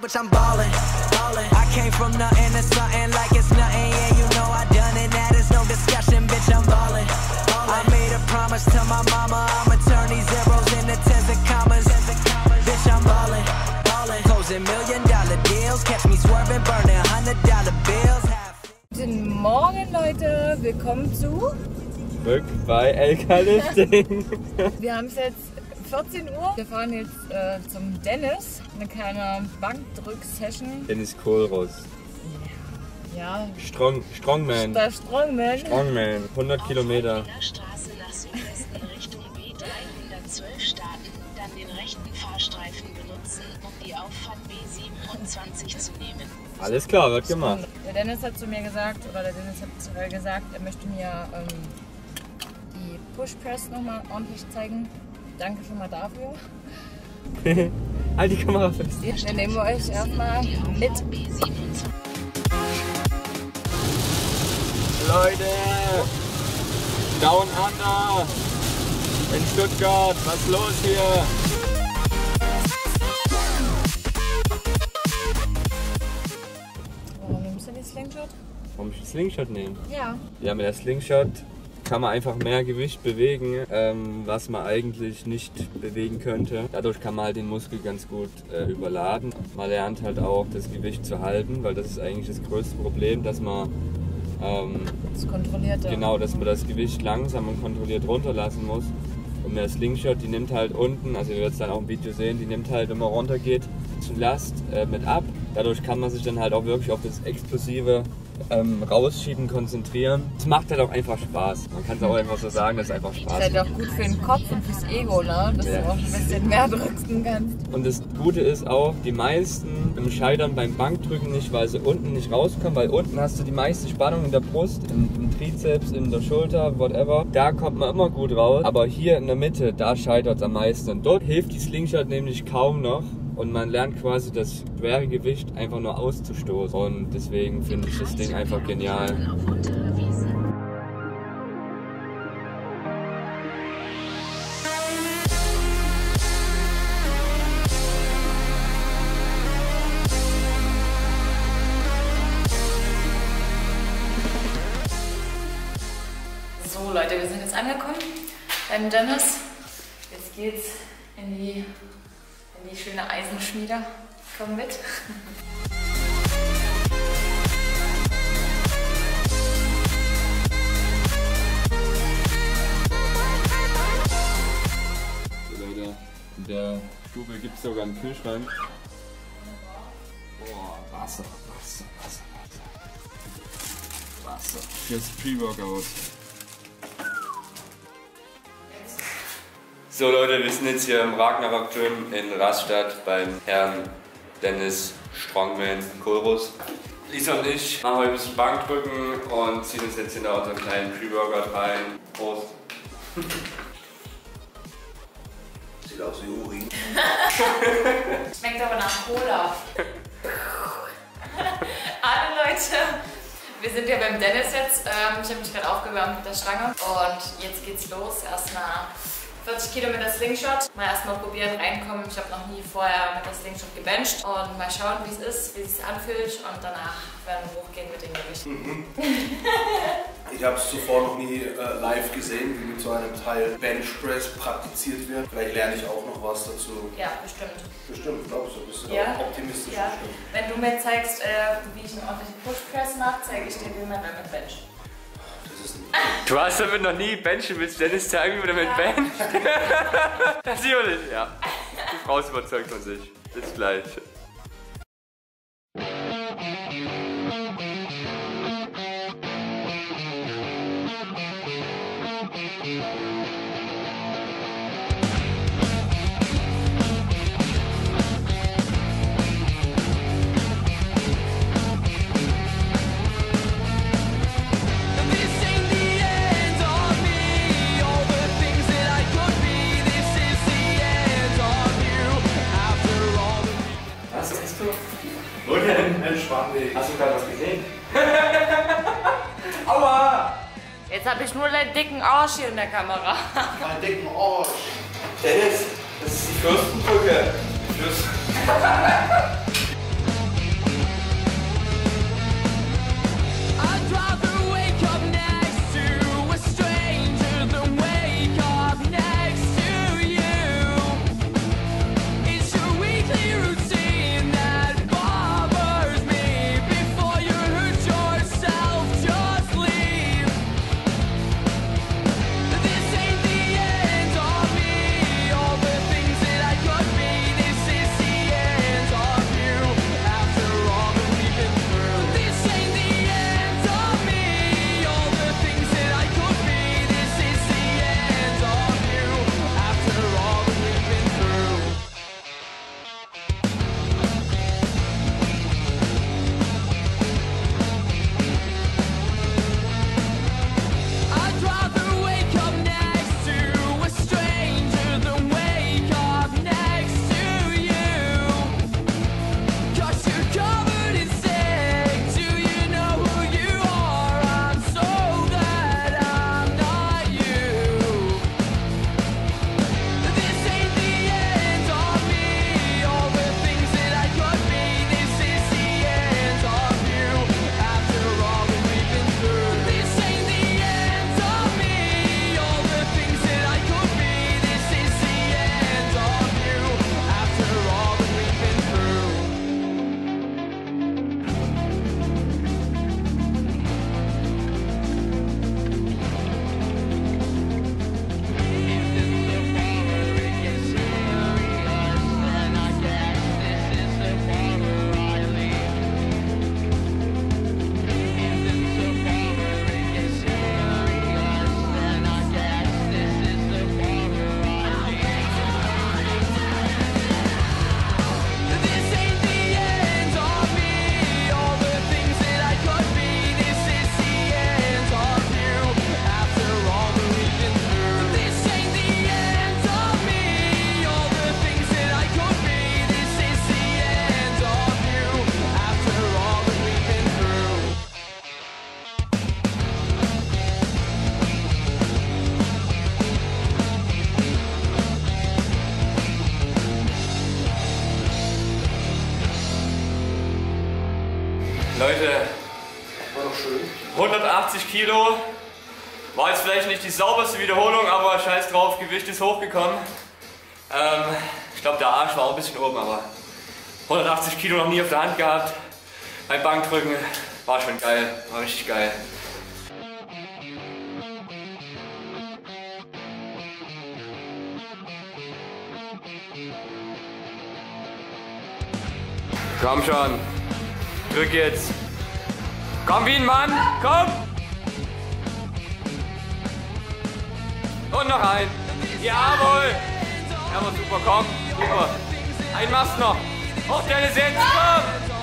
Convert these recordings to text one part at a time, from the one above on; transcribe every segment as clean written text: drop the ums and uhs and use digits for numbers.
bitch, I'm ballin', ballin'. I came from nothing to something like it's nothing. Yeah, you know I done it, that is no discussion, bitch, I'm ballin', ballin'. I made a promise to my mama, I'ma turn these zeros into tens and commas. Bitch, I'm ballin', ballin'. Closing $1 million deals, catch me swerving, burning $100 bills. Guten Morgen, Leute, willkommen zu Rück bei LK Lifting. Wir haben es jetzt 14 Uhr. Wir fahren jetzt zum Dennis, eine kleine Bankdrück-Session. Dennis Kohlross. Ja. Strongman. Der Strongman. Strongman, 100 Kilometer. Straße nach Südwesten Richtung B312 starten, dann den rechten Fahrstreifen benutzen, um die Auffahrt B27 zu nehmen. Alles klar, wird gemacht. Der Dennis hat zu mir gesagt, oder der Dennis hat gesagt, er möchte mir die Push Press nochmal ordentlich zeigen. Danke schon mal dafür. Halt die Kamera fest. Dann nehmen wir euch erstmal mit. Leute, Down Under in Stuttgart, was ist los hier? Warum nimmst du den Slingshot? Warum ich den Slingshot nehmen? Ja. Ja, mit der Slingshot kann man einfach mehr Gewicht bewegen, was man eigentlich nicht bewegen könnte. Dadurch kann man halt den Muskel ganz gut überladen. Man lernt halt auch das Gewicht zu halten, weil das ist eigentlich das größte Problem, dass man Das Kontrollierte. genau, dass man das Gewicht langsam und kontrolliert runterlassen muss. Und mit der Slingshot, die nimmt halt unten, also ihr werdet es dann auch im Video sehen, die nimmt halt, wenn man runter geht, zur Last mit ab. Dadurch kann man sich dann halt auch wirklich auf das explosive Rausschieben konzentrieren. Es macht halt auch einfach Spaß. Man kann es auch einfach so sagen, dass es einfach Spaß Das ist halt auch gut für den Kopf und fürs Ego, ne? Dass du auch ein bisschen mehr drücken kannst. Und das Gute ist auch, die meisten scheitern beim Bankdrücken nicht, weil sie unten nicht rauskommen, weil unten hast du die meiste Spannung in der Brust, im Trizeps, in der Schulter, whatever. Da kommt man immer gut raus, aber hier in der Mitte, da scheitert es am meisten. Und dort hilft die Slingshot nämlich kaum noch. Und man lernt quasi das schwere Gewicht einfach nur auszustoßen. Und deswegen finde ich das Ding einfach genial. So Leute, wir sind jetzt angekommen beim Dennis. Jetzt geht's in die schöne Eisenschmiede. Komm mit. So Leute, in der Stube gibt es sogar einen Kühlschrank. Boah, Wasser. Fürs Pre-Workout. So Leute, wir sind jetzt hier im Ragnarok Gym in Rastatt beim Herrn Dennis Strongman Kohlross. Lisa und ich machen heute ein bisschen Bankdrücken und ziehen uns jetzt hinter unseren kleinen Pre-Workout rein. Prost! Sieht aus wie Urin. Schmeckt aber nach Cola. Hallo Leute, wir sind ja beim Dennis jetzt. Ich habe mich gerade aufgewärmt mit der Stange und jetzt geht's los. Erstmal 40 Kilometer Slingshot. Mal erstmal probieren, reinkommen. Ich habe noch nie vorher mit der Slingshot gebencht. Und mal schauen, wie es ist, wie es sich anfühlt. Und danach werden wir hochgehen mit den Gewichten. Ich habe es zuvor noch nie live gesehen, wie mit so einem Teil Benchpress praktiziert wird. Vielleicht lerne ich auch noch was dazu. Ja, bestimmt. Bestimmt, glaubst du, bist du Ja, auch optimistisch? ja. Bestimmt. Wenn du mir zeigst, wie ich einen ordentlichen Push-Press mache, zeige ich dir, wie man damit bencht. Du hast damit noch nie benchen, willst du Dennis zeigen, wie man damit bencht? Natürlich, ja. Die Frau ist überzeugt von sich. Bis gleich. Entspann dich. Hast du gerade was gesehen? Aua! Jetzt habe ich nur den dicken Arsch hier in der Kamera. Mein dicken Arsch. Dennis, das ist die Fürstenbrücke. Die Fürsten Leute, War doch schön. 180 Kilo. War jetzt vielleicht nicht die sauberste Wiederholung, aber scheiß drauf, Gewicht ist hochgekommen. Ich glaube, der Arsch war auch ein bisschen oben, aber 180 Kilo noch nie auf der Hand gehabt. Beim Bankdrücken war schon geil, war richtig geil. Komm schon, drück jetzt. Komm wie ein Mann, komm! Und noch ein. Jawohl! Ja, aber super, komm, super. Ein machst noch. Hoch, Dennis, jetzt, komm!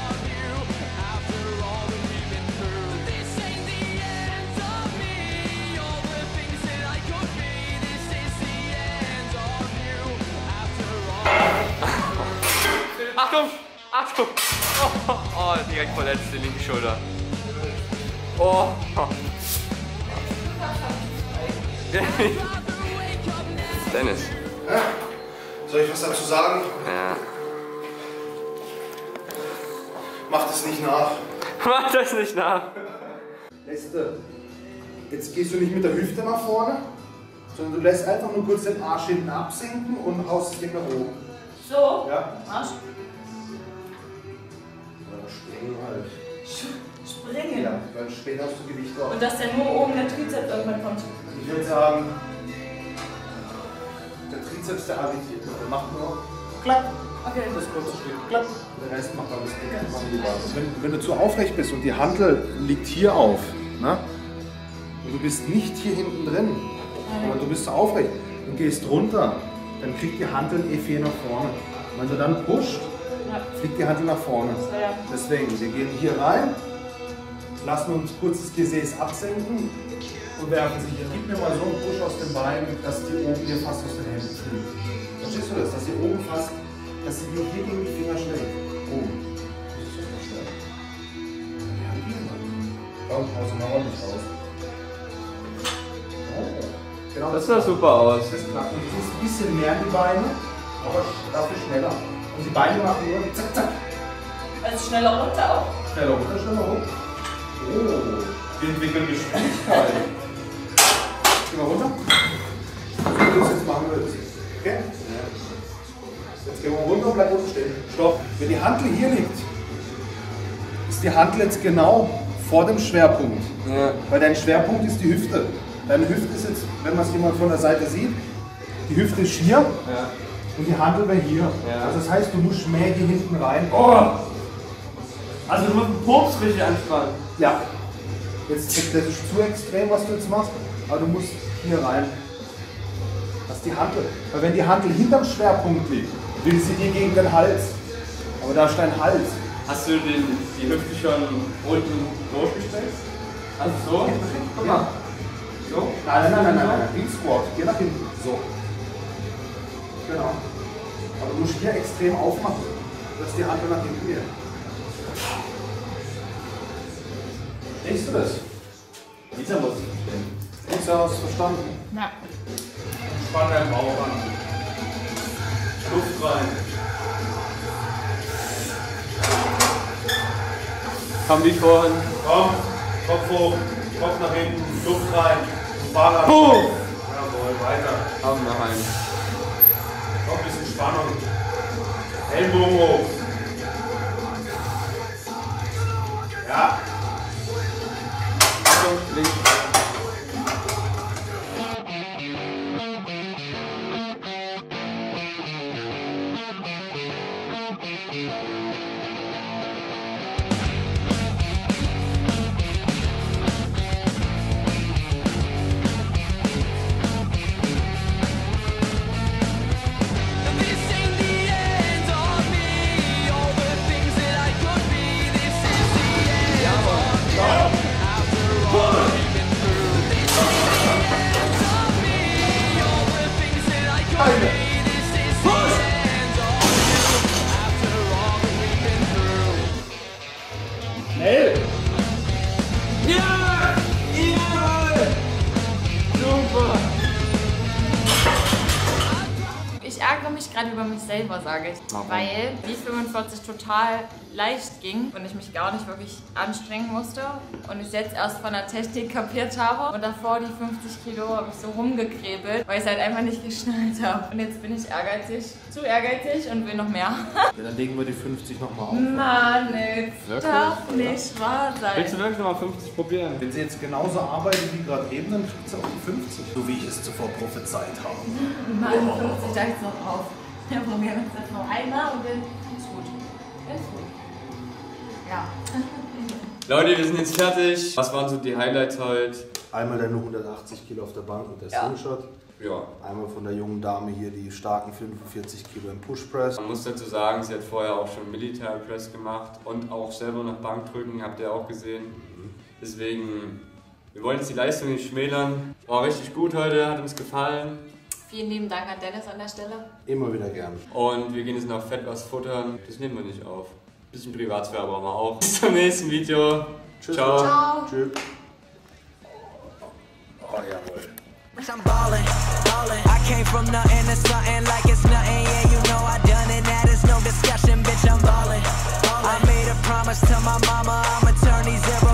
Achtung! Achtung! Oh, direkt verletzt, die linke Schulter. Oh! Dennis. Ja. Soll ich was dazu sagen? Ja. Mach das nicht nach. Mach das nicht nach. Letzte. Jetzt gehst du nicht mit der Hüfte nach vorne, sondern du lässt einfach nur kurz den Arsch hinten absinken und haust das Ding nach oben. So? Ja? Arsch. Springen halt. Springen. Ja, weil später hast du Gewicht drauf. Und dass der nur oben der Trizeps irgendwann kommt. Ich würde sagen, der Trizeps, der arretiert noch. Der macht nur klapp. Okay. Das kurze Stück klapp. Der Rest macht alles dick. Wenn du zu aufrecht bist und die Hantel liegt hier auf, ne? Und du bist nicht hier hinten drin, sondern du bist zu aufrecht und gehst runter, dann kriegt die Hantel viel nach vorne. Und wenn du dann pusht, fliegt die Hantel nach vorne. Ja. Deswegen, wir gehen hier rein, lassen uns kurz das Gesäß absenken und werfen sie hier. Gib mir mal so einen Push aus den Beinen, dass die oben hier fast aus den Händen fliegen. Verstehst du das? Dass sie oben fast, dass sie hier gegen die Finger schlägt. Oben. Das ist doch schnell. Ja, hier mal. Komm, haus mal ordentlich raus. Oh. Genau, Das sah super aus. das klappt. Und du siehst ein bisschen mehr die Beine, aber dafür schneller. Und die Beine machen nur zack, zack. Also schneller runter auch. Schneller runter, schneller hoch. Oh, wir entwickeln Geschwindigkeit. Geh mal runter. So wie du es jetzt machen würdest. Okay? Jetzt gehen wir runter und bleib unten stehen. Stopp. Wenn die Hantel hier liegt, ist die Hantel jetzt genau vor dem Schwerpunkt. Ja. Weil dein Schwerpunkt ist die Hüfte. Deine Hüfte ist jetzt, wenn man es jemand von der Seite sieht, die Hüfte ist hier. Ja. Und die Hantel wäre hier. Ja. Also das heißt, du musst mehr hier hinten rein. Oh! Also du musst den Pups richtig anspannen. Ja. Jetzt das ist zu extrem, was du jetzt machst, aber du musst hier rein. Das ist die Hantel. Weil wenn die Hantel hinterm Schwerpunkt liegt, will sie dir gegen den Hals. Aber da ist dein Hals. Hast du die Hüfte schon unten durchgestellt? Also so? Guck mal. So? Nein. Wie ein Squat. Geh nach hinten. So. Genau. Aber du musst hier extrem aufmachen, dass die Hantel nach hinten geht. Verstehst du das? Dieser muss ich verstehen. Lisa, hast du verstanden? Ja. Spann deinen Bauch an. Luft rein. Komm wie vorhin. Komm, Kopf hoch, Kopf nach hinten, Luft rein. Fahrrad. Puh! Jawohl, weiter. Komm noch einen. Komm, ein bisschen Spannung. Ellbogen hoch. Ja. Achtung, links. Jawohl. gerade über mich selber, sage ich. Warum? Weil die 45 total leicht ging und ich mich gar nicht wirklich anstrengen musste und ich jetzt erst von der Technik kapiert habe und davor die 50 Kilo habe ich so rumgekrebelt, weil ich es halt einfach nicht geschnallt habe. Und jetzt bin ich ehrgeizig, zu ehrgeizig und will noch mehr. Ja, dann legen wir die 50 nochmal auf. Mann, ey, darf nicht wahr sein. Willst du wirklich nochmal 50 probieren? Wenn sie jetzt genauso arbeitet wie gerade eben, dann kriegt sie auch die 50. So wie ich es zuvor prophezeit habe. Mann, 50, da ist noch auf. Wir probieren uns das noch einmal und dann ist gut. Ist gut. Ja. Leute, wir sind jetzt fertig. Was waren so die Highlights heute? Einmal deine 180 Kilo auf der Bank und der Slingshot. Ja. Einmal von der jungen Dame hier die starken 45 Kilo im Push-Press. Man muss dazu sagen, sie hat vorher auch schon Military Press gemacht und auch selber noch Bankdrücken, habt ihr auch gesehen. Deswegen, wir wollen jetzt die Leistung nicht schmälern. War richtig gut heute, hat uns gefallen. Vielen lieben Dank an Dennis an der Stelle. Immer wieder gern. Und wir gehen jetzt noch fett was futtern. Das nehmen wir nicht auf. Bisschen Privatsphäre brauchen wir auch. Bis zum nächsten Video. Tschüss. Ciao. Ciao. Tschüss. Oh, jawohl. I'm ballin', ballin'. I came from nothing to something like it's nothing. Yeah, you know I done it. That is no discussion, bitch. I'm ballin', ballin'. I made a promise to my mama I'ma turn these zeros